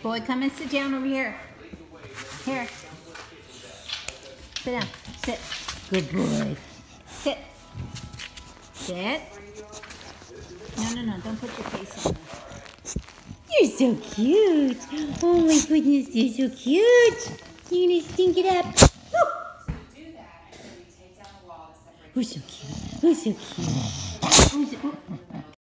Boy, come and sit down over here. Here. Sit down. Sit. Good boy. Sit. Sit. No. Don't put your face on. You're so cute. Oh my goodness, you're so cute. You're gonna stink it up. Who's so cute? Who's so cute?